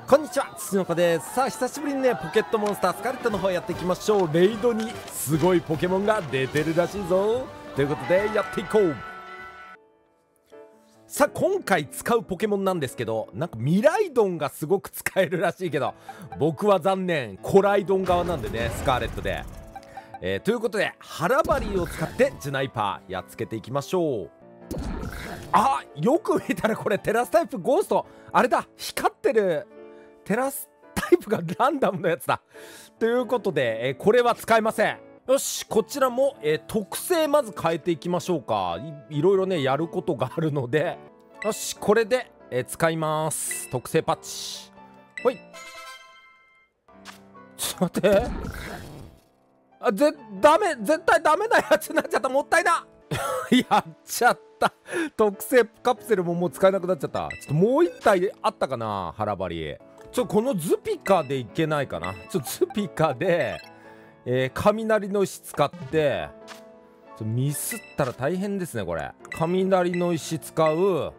こんにちは、土の子です。さあ久しぶりにね、ポケットモンスタースカレットの方やっていきましょう。レイドにすごいポケモンが出てるらしいぞ。ということでやっていこう。さあ今回使うポケモンなんですけど、なんかミライドンがすごく使えるらしいけど、僕は残念コライドン側なんでね、スカーレットで、ということでハラバリーを使ってジュナイパーやっつけていきましょう。あ、よく見たらこれテラスタイプゴースト、あれだ、光ってるテラスタイプがランダムのやつだ。ということで、これは使えません。よし、こちらも、特性まず変えていきましょうか。いろいろねやることがあるので、よし、これで、使います。特性パッチ。ほい。ちょっと待って、ダメ、絶対ダメなやつになっちゃった。もったいなやっちゃった。特性カプセルももう使えなくなっちゃった。ちょっともう一体あったかな、ハラバリ。このズピカでいけないかな。ズピカで、雷の石使ってミスったら大変ですねこれ。雷の石使う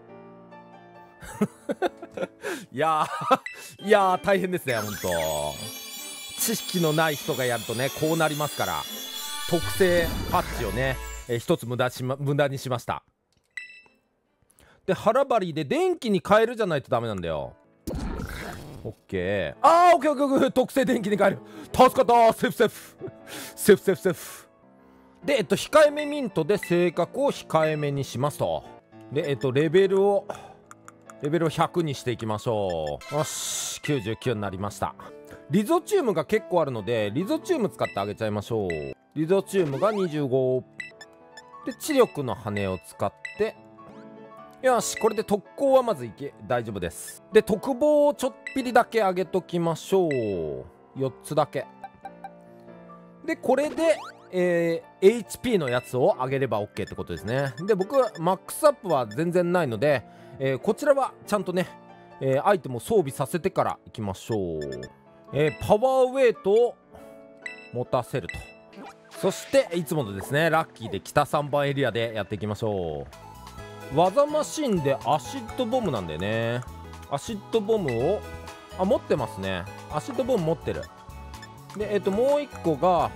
いやー大変ですね、ほんと。知識のない人がやるとねこうなりますから、特性パッチをね、一つ無駄にしました。でハラバリで電気に変えるじゃないとダメなんだよ。オッケー。あー、オッケーオッケーオッケー。特性電気に変える。助かったー。セーフセーフセーフセーフセーフで、控えめミントで性格を控えめにしますと。でレベルを100にしていきましょう。よし、99になりました。リゾチウムが結構あるのでリゾチウム使ってあげちゃいましょう。リゾチウムが25で、知力の羽を使って、よし、これで特攻はまず大丈夫です。で特防をちょっぴりだけ上げときましょう。4つだけで、これで、HP のやつを上げれば OK ってことですね。で僕マックスアップは全然ないので、こちらはちゃんとね、アイテムを装備させてからいきましょう。パワーウェイトを持たせると。そしていつものですね、ラッキーで北3番エリアでやっていきましょう。技マシンでアシッドボムなんだよね。アシッドボムを持ってますね。アシッドボム持ってる。でもう一個が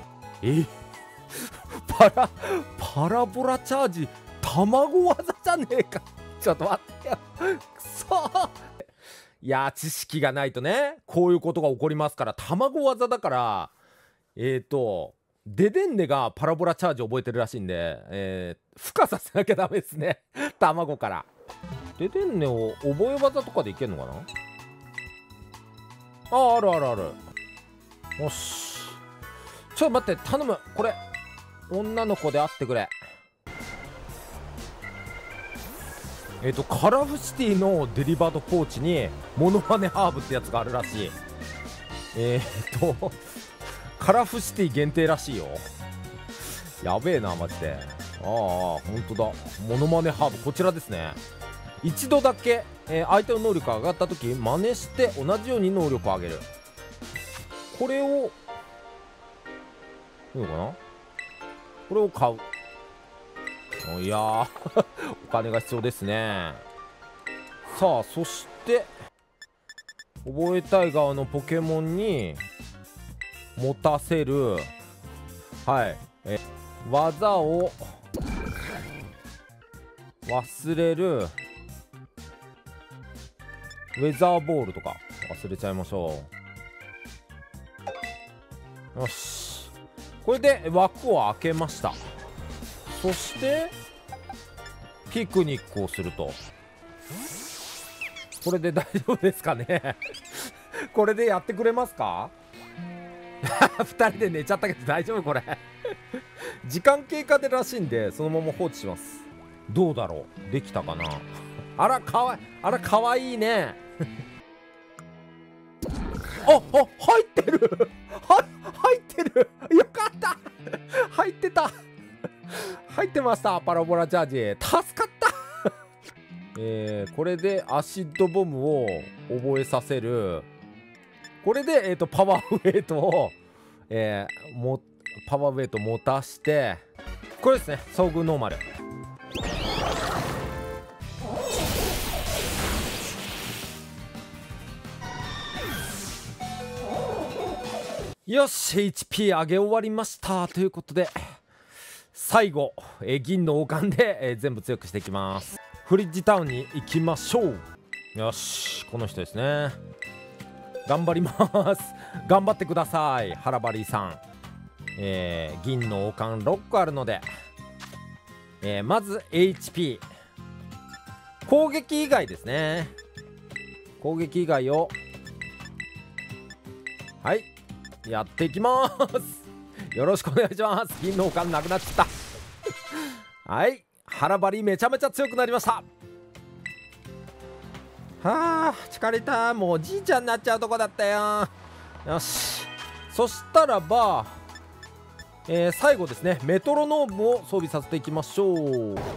パラボラチャージ卵技じゃねえか。ちょっと待ってよくそ。いやー、知識がないとねこういうことが起こりますから。卵技だからデデンネがパラボラチャージ覚えてるらしいんで、孵化させなきゃダメですね卵から。デデンネを覚え技とかでいけんのかな。あるあるある。よし、ちょっと待って、頼む。これ女の子であってくれ。カラフシティのデリバードポーチにモノマネハーブってやつがあるらしい。カラフシティ限定らしいよ。やべえなマジで。ほんとだ、モノマネハーブこちらですね。一度だけ、相手の能力が上がった時真似して同じように能力を上げる。これをいいのかな。これを買う。いやーお金が必要ですね。さあそして覚えたい側のポケモンに持たせる、技を忘れる。ウェザーボールとか忘れちゃいましょう。よし、これで枠を開けました。そしてピクニックをすると。これで大丈夫ですかねこれでやってくれますか2人で寝ちゃったけど大丈夫これ時間経過でらしいんでそのまま放置します。どうだろう、できたかな。あらかわいいね入ってる入ってる、よかった入ってた入ってました、パラボラチャージ。助かったこれでアシッドボムを覚えさせる。これで、パワーウェイトを、パワーウェイト持たして、これですね、遭遇ノーマル。 よし HP 上げ終わりましたということで、最後、銀の王冠で、全部強くしていきます。フリッジタウンに行きましょう。よし、この人ですね。頑張ります。頑張ってください、ハラバリーさん。銀の王冠6個あるので、まず HP 攻撃以外ですね。攻撃以外をはいやっていきます。よろしくお願いします。銀の王冠なくなっちゃったはいハラバリめちゃめちゃ強くなりました。はあ疲れた。もうおじいちゃんになっちゃうとこだったよ。よし、そしたらば、最後ですね、メトロノームを装備させていきましょう。こ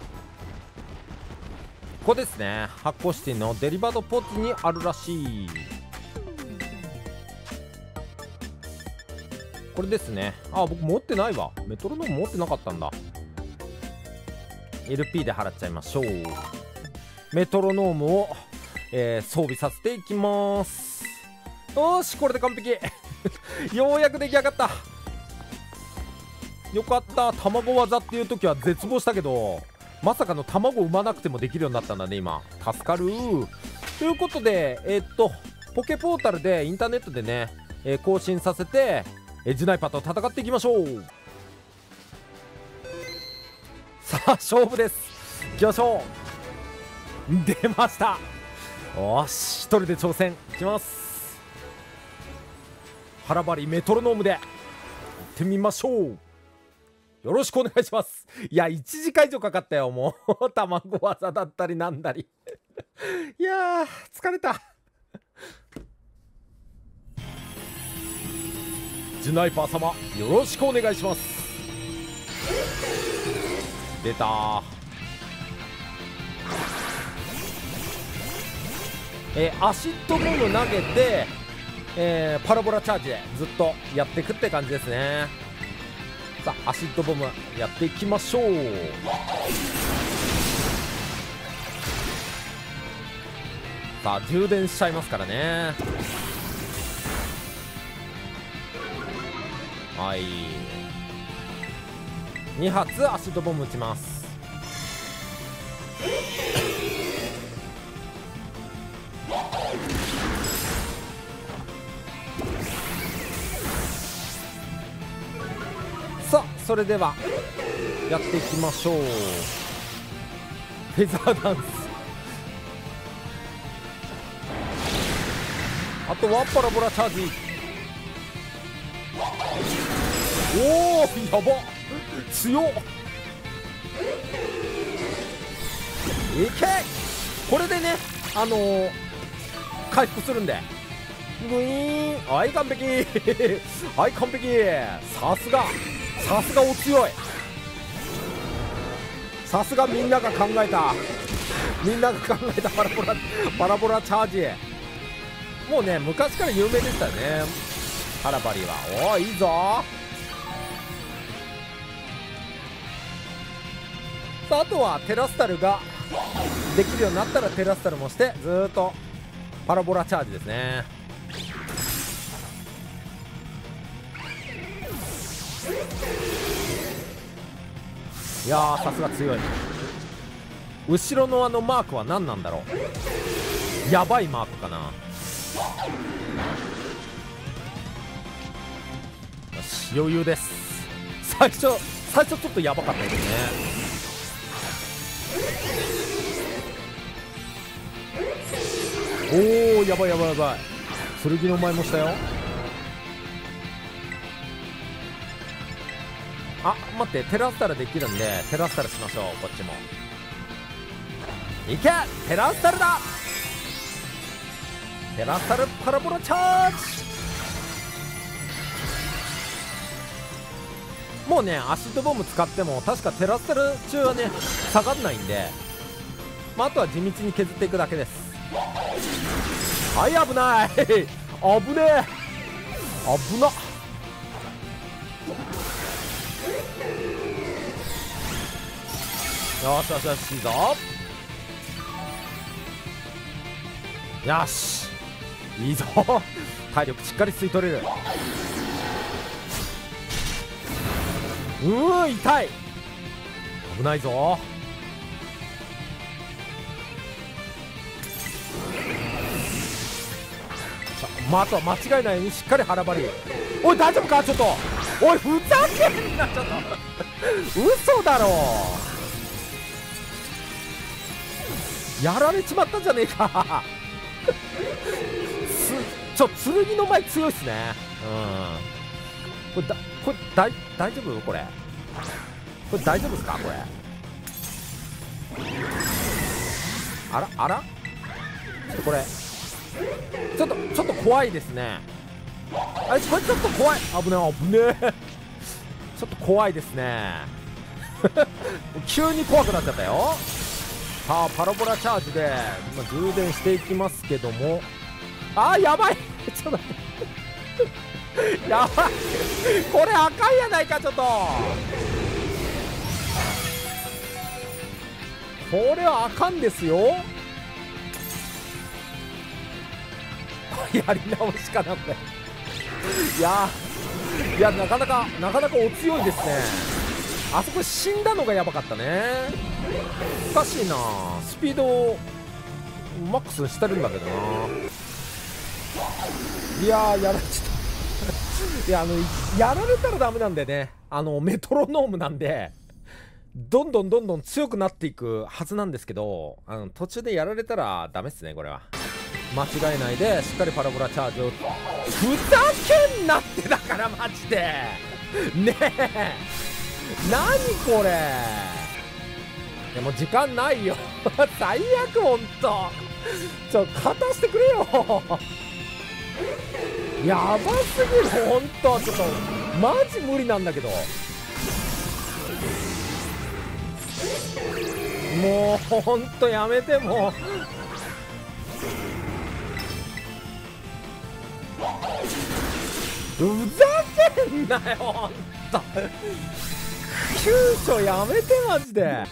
こですね、発光シティのデリバードポーツにあるらしい。これですね。あ、僕持ってないわ。メトロノーム持ってなかったんだ。 LP で払っちゃいましょう。メトロノームを、装備させていきます。よし、これで完璧ようやく出来上がった。よかった。卵技っていう時は絶望したけど、まさかの卵産まなくてもできるようになったんだね今。助かる。ということでポケポータルでインターネットでね、更新させてジュナイパと戦っていきましょう。さあ勝負です。いきましょう。出ました。よし、一人で挑戦いきます。ハラバリメトロノームで行ってみましょう。よろしくお願いします。いや1時間以上かかったよもう卵技だったりなんだりいやー疲れた。ジュナイパー様よろしくお願いします。出たー。アシッドボム投げて、パラボラチャージでずっとやっていくって感じですね。さあアシッドボムやっていきましょう。さあ充電しちゃいますからね。はい2発アシッドボム撃ちます。さあそれではやっていきましょう。フェザーダンス、あとはパラボラチャージ。おおやば強っ。いけ。これでね回復するんでグイーン。はい完璧はい完璧。さすがお強い。さすがみんなが考えたパラボラチャージ。もうね昔から有名でしたよねハラバリは。おおいいぞ。さああとはテラスタルができるようになったらテラスタルもしてずーっとパラボラチャージですね。いやーさすが強い。後ろのマークは何なんだろう。やばいマークかな。よし余裕です。最初ちょっとやばかったですね。おーやばい剣の舞もしたよ。あ待ってテラスタルできるんでテラスタルしましょう。こっちもいけ。テラスタルだ。テラスタルパラボラチャージ。もうねアシッドボム使っても確かテラスタル中はね下がんないんで、あとは地道に削っていくだけです。はい危ない危ねえ危なっ。よしよしよしいいぞ。よしいいぞ体力しっかり吸い取れる。 痛い。危ないぞ。あとは間違いないようにしっかり腹ばり。おい大丈夫か。ちょっとおいふざけんな。ちょっと嘘だろ。やられちまったんじゃねえか。剣の前強いっすね。これ大丈夫これ大丈夫ですかこれ。あらちょっとこれちょっと怖いですね。これちょっと怖い。危ねえちょっと怖いですね。急に怖くなっちゃったよ。さあパラボラチャージで、充電していきますけども、やばいちょっと待ってやばいこれ赤いやないか。ちょっとこれはあかんですよ。やり直しかなんだよ。いやなかなかお強いですね。あそこ死んだのがやばかったね。おかしいな。スピードをマックスにしてるんだけどな。いややられちゃったいややられたらダメなんでね。メトロノームなんでどんどん強くなっていくはずなんですけど、途中でやられたらダメっすね。これは間違えないでしっかりパラボラチャージを。ふざけんなってだからマジでねえ何これ。いやもう時間ないよ最悪ほんと。勝たしてくれよやばすぎるほんと。ちょっとマジ無理なんだけど。もうほんとやめて。もうふざけんなよほんと。急所やめてマジで。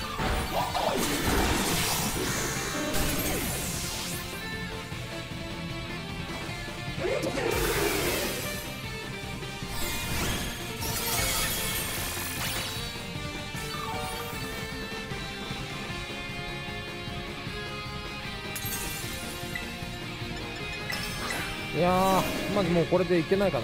いやまずもうこれでいけないかな。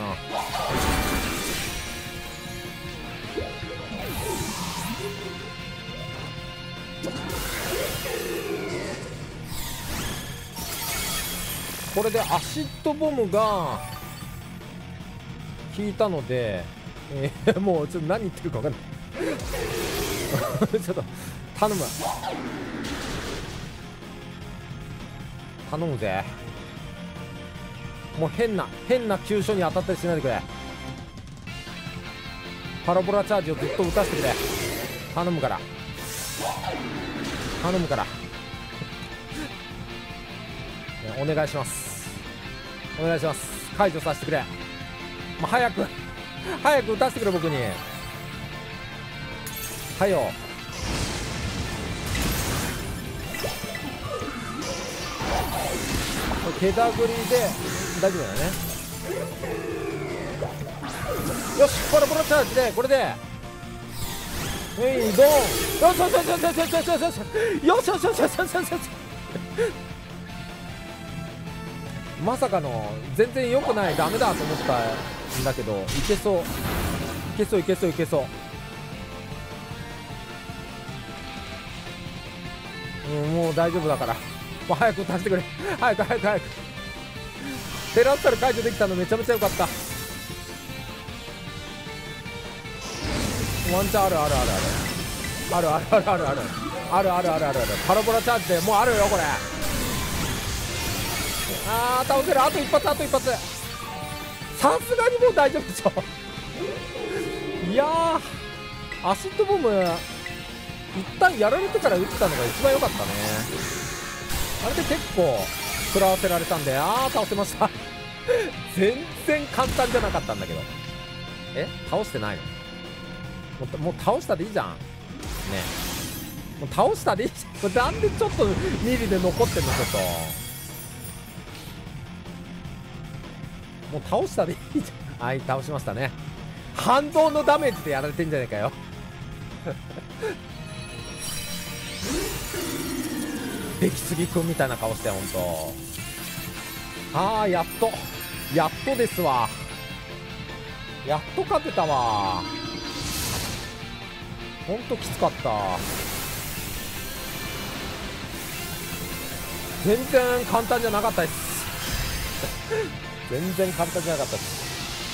これでアシッドボムが効いたので、もうちょっと何言ってるか分かんないちょっと頼むぜ。もう変な急所に当たったりしないでくれ。パラボラチャージをずっと打たせてくれ。頼むからお願いします。解除させてくれ。早く打たせてくれ僕に。はよ。手だぐりで大丈夫だよね。よしパラボラチャージでこれでドン。よしまさかの全然良くない。ダメだと思ったんだけどいけそうもう大丈夫だから。もう早く足してくれ。早くテラスタル解除できたのめちゃめちゃ良かった。ワンチャンある。パラボラチャージでもうあるよこれ。倒せる。あと一発。さすがにもう大丈夫でしょいやアシッドボム一旦やられてから打ったのが一番良かったね。あれで結構食らわせられたんで倒せました全然簡単じゃなかったんだけど。倒してないの。もう倒したでいいじゃんね。もう倒したでいいじゃん。なんでちょっとミリで残ってんの。ちょっともう倒したでいいじゃん。はい倒しましたね。 反動のダメージでやられてんじゃねえかよ出来すぎくんみたいな顔して、ほんと。あー、やっとですわ。やっと勝てたわ。ほんときつかった。全然簡単じゃなかったです全然簡単じゃなかったです。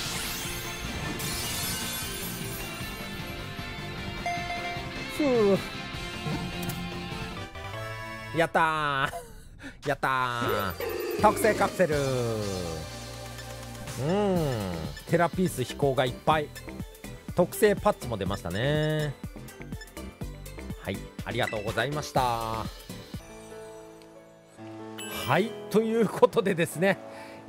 ふう、やったーやったー、特製カプセル。テラピース飛行がいっぱい。特製パッチも出ましたね。はい、ありがとうございました。はい、ということでですね、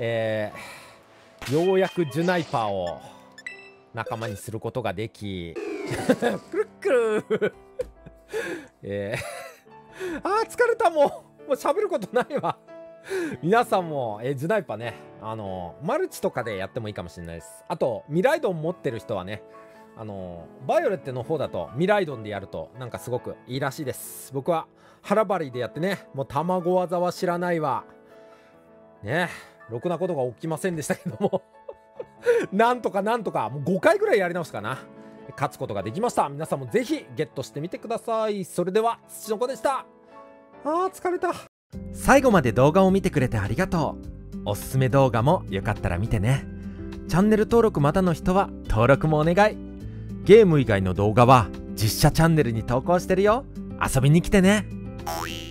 ようやくジュナイパーを仲間にすることができくるっくるあー、疲れた。もう喋ることないわ皆さんも、ジュナイパーね、マルチとかでやってもいいかもしれないです。あとミライドン持ってる人はね、バイオレットの方だとミライドンでやるとなんかすごくいいらしいです。僕は腹張りでやってね、もう卵技は知らないわね、ろくなことが起きませんでしたけどもなんとかもう5回ぐらいやり直したかな、勝つことができました。皆さんもぜひゲットしてみてください。それでは土の子でした。あー、疲れた。最後まで動画を見てくれてありがとう。おすすめ動画もよかったら見てね。チャンネル登録まだの人は登録もお願い。ゲーム以外の動画は実写チャンネルに投稿してるよ。遊びに来てね。